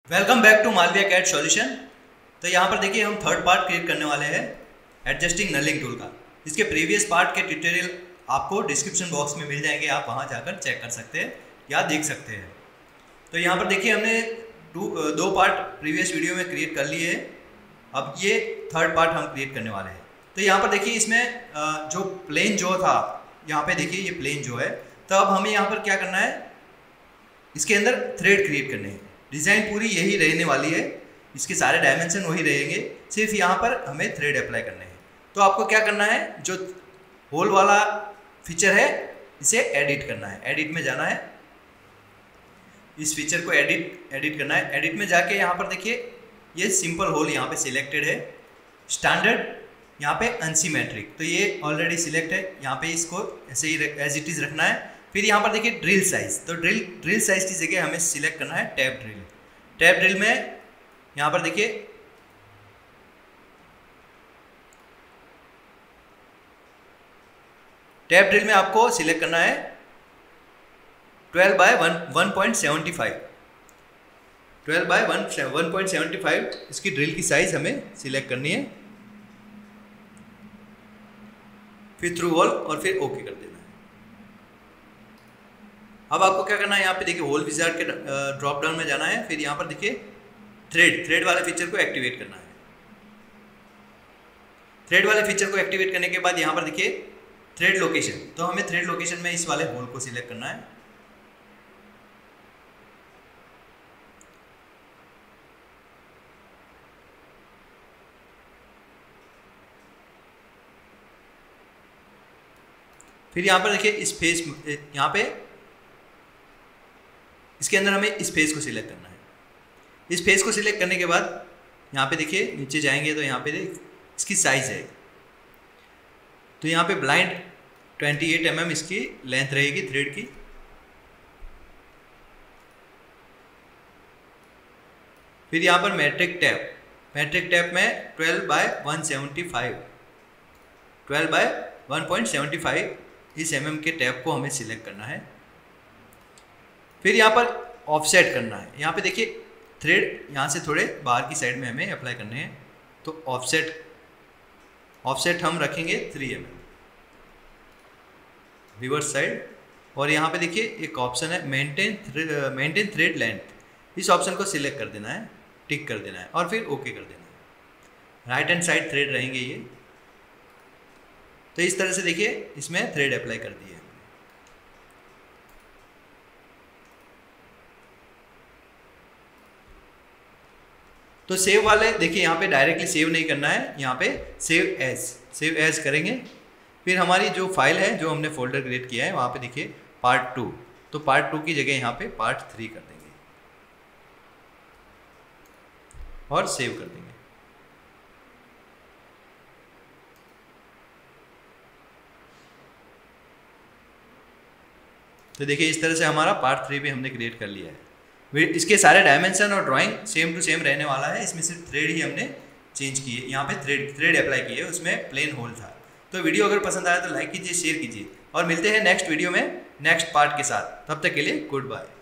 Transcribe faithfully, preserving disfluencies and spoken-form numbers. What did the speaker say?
Welcome back to Malviya CAD solution. तो यहाँ पर देखिए हम थर्ड पार्ट क्रिएट करने वाले हैं एडजस्टिंग नलिंग टूल का। इसके प्रीवियस पार्ट के ट्यूटोरियल आपको डिस्क्रिप्शन बॉक्स में मिल जाएंगे, आप वहाँ जाकर चेक कर सकते हैं या देख सकते हैं। तो यहाँ पर देखिए हमने टू दो पार्ट प्रीवियस वीडियो में क्रिएट कर लिए हैं, अब ये थर्ड पार्ट हम क्रिएट करने वाले हैं। तो यहाँ पर देखिए इसमें जो प्लेन जो था, यहाँ पे देखिए ये प्लेन जो है, तो अब हमें यहाँ पर क्या करना है, इसके अंदर थ्रेड क्रिएट करने हैं। डिज़ाइन पूरी यही रहने वाली है, इसके सारे डायमेंशन वही रहेंगे, सिर्फ यहाँ पर हमें थ्रेड अप्लाई करने हैं। तो आपको क्या करना है, जो होल वाला फीचर है इसे एडिट करना है। एडिट में जाना है, इस फीचर को एडिट एडिट करना है। एडिट में जाके यहाँ पर देखिए ये सिंपल होल यहाँ पे सिलेक्टेड है, स्टैंडर्ड यहाँ पे अनसीमेट्रिक, तो ये ऑलरेडी सिलेक्ट है। यहाँ पे इसको ऐसे ही एज इट इज़ रखना है। फिर यहाँ पर देखिए ड्रिल साइज, तो ड्रिल ड्रिल साइज की जगह हमें सिलेक्ट करना है टैप ड्रिल। टैप ड्रिल में यहाँ पर देखिए टैप ड्रिल में आपको सिलेक्ट करना है twelve by one one point seventy five twelve by one one point seventy five इसकी ड्रिल की साइज हमें सिलेक्ट करनी है। फिर थ्रू वॉल और फिर ओके कर देना है। अब आपको क्या करना है, यहाँ पे देखिए होल विजार्ड के ड्रॉप डाउन में जाना है। फिर यहाँ पर देखिए थ्रेड थ्रेड वाले फीचर को एक्टिवेट करना है। थ्रेड वाले फीचर को एक्टिवेट करने के बाद यहाँ पर देखिए थ्रेड लोकेशन, तो हमें थ्रेड लोकेशन में इस वाले होल को सिलेक्ट करना है। फिर यहाँ पर देखिए इस फेस, यहाँ पे इसके अंदर हमें इस फेस को सिलेक्ट करना है। इस फेस को सिलेक्ट करने के बाद यहाँ पे देखिए नीचे जाएंगे तो यहाँ पे इसकी साइज है, तो यहाँ पे ब्लाइंड अट्ठाईस एम एम इसकी लेंथ रहेगी थ्रेड की। फिर यहाँ पर मैट्रिक टैप, मैट्रिक टैप में twelve by one seventy five twelve by one point seventy five इस एम एम के टैप को हमें सिलेक्ट करना है। फिर यहाँ पर ऑफसेट करना है। यहाँ पे देखिए थ्रेड यहाँ से थोड़े बाहर की साइड में हमें अप्लाई करने हैं, तो ऑफसेट ऑफसेट हम रखेंगे three M M reverse side. और यहाँ पे देखिए एक ऑप्शन है मेंटेन मेंटेन थ्रेड लेंथ, इस ऑप्शन को सिलेक्ट कर देना है, टिक कर देना है और फिर ओके कर देना है। राइट हैंड साइड थ्रेड रहेंगे ये। तो इस तरह से देखिए इसमें थ्रेड अप्लाई कर दिए। तो सेव वाले देखिए यहाँ पे डायरेक्टली सेव नहीं करना है, यहाँ पे सेव एज सेव एज करेंगे। फिर हमारी जो फाइल है, जो हमने फोल्डर क्रिएट किया है, वहाँ पे देखिए पार्ट टू, तो पार्ट टू की जगह यहाँ पे पार्ट थ्री कर देंगे और सेव कर देंगे। तो देखिए इस तरह से हमारा पार्ट थ्री भी हमने क्रिएट कर लिया है। इसके सारे डायमेंशन और ड्राइंग सेम टू सेम रहने वाला है, इसमें सिर्फ थ्रेड ही हमने चेंज किए। यहाँ पे थ्रेड थ्रेड अप्लाई किए, उसमें प्लेन होल था। तो वीडियो अगर पसंद आया तो लाइक कीजिए, शेयर कीजिए और मिलते हैं नेक्स्ट वीडियो में नेक्स्ट पार्ट के साथ। तब तक के लिए गुड बाय।